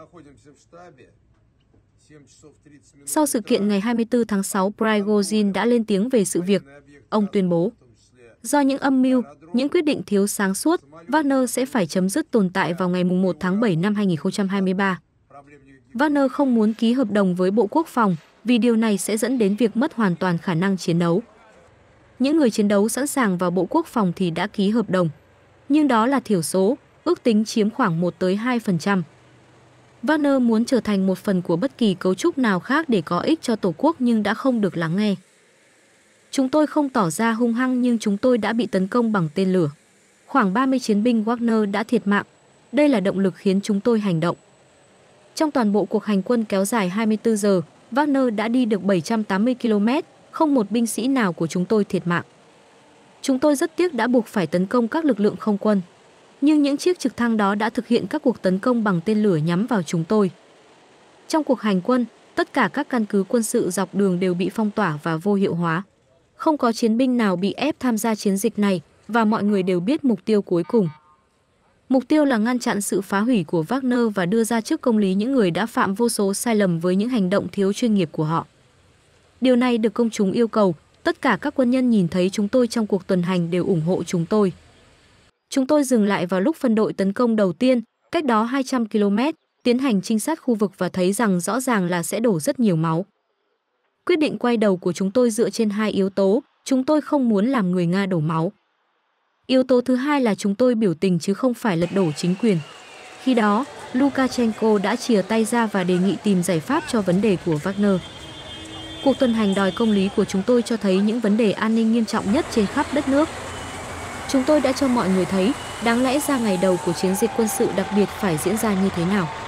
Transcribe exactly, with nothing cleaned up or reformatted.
Sau sự kiện ngày hai mươi tư tháng sáu, Prigozhin đã lên tiếng về sự việc. Ông tuyên bố, do những âm mưu, những quyết định thiếu sáng suốt, Wagner sẽ phải chấm dứt tồn tại vào ngày mùng một tháng bảy năm hai nghìn không trăm hai mươi ba. Wagner không muốn ký hợp đồng với Bộ Quốc phòng vì điều này sẽ dẫn đến việc mất hoàn toàn khả năng chiến đấu. Những người chiến đấu sẵn sàng vào Bộ Quốc phòng thì đã ký hợp đồng, nhưng đó là thiểu số, ước tính chiếm khoảng một tới hai phần trăm. Wagner muốn trở thành một phần của bất kỳ cấu trúc nào khác để có ích cho Tổ quốc nhưng đã không được lắng nghe. Chúng tôi không tỏ ra hung hăng nhưng chúng tôi đã bị tấn công bằng tên lửa. Khoảng ba mươi chiến binh Wagner đã thiệt mạng. Đây là động lực khiến chúng tôi hành động. Trong toàn bộ cuộc hành quân kéo dài hai mươi tư giờ, Wagner đã đi được bảy trăm tám mươi ki lô mét, không một binh sĩ nào của chúng tôi thiệt mạng. Chúng tôi rất tiếc đã buộc phải tấn công các lực lượng không quân. Nhưng những chiếc trực thăng đó đã thực hiện các cuộc tấn công bằng tên lửa nhắm vào chúng tôi. Trong cuộc hành quân, tất cả các căn cứ quân sự dọc đường đều bị phong tỏa và vô hiệu hóa. Không có chiến binh nào bị ép tham gia chiến dịch này và mọi người đều biết mục tiêu cuối cùng. Mục tiêu là ngăn chặn sự phá hủy của Wagner và đưa ra trước công lý những người đã phạm vô số sai lầm với những hành động thiếu chuyên nghiệp của họ. Điều này được công chúng yêu cầu, tất cả các quân nhân nhìn thấy chúng tôi trong cuộc tuần hành đều ủng hộ chúng tôi. Chúng tôi dừng lại vào lúc phân đội tấn công đầu tiên, cách đó hai trăm ki lô mét, tiến hành trinh sát khu vực và thấy rằng rõ ràng là sẽ đổ rất nhiều máu. Quyết định quay đầu của chúng tôi dựa trên hai yếu tố, chúng tôi không muốn làm người Nga đổ máu. Yếu tố thứ hai là chúng tôi biểu tình chứ không phải lật đổ chính quyền. Khi đó, Lukashenko đã chìa tay ra và đề nghị tìm giải pháp cho vấn đề của Wagner. Cuộc tuần hành đòi công lý của chúng tôi cho thấy những vấn đề an ninh nghiêm trọng nhất trên khắp đất nước. Chúng tôi đã cho mọi người thấy, đáng lẽ ra ngày đầu của chiến dịch quân sự đặc biệt phải diễn ra như thế nào.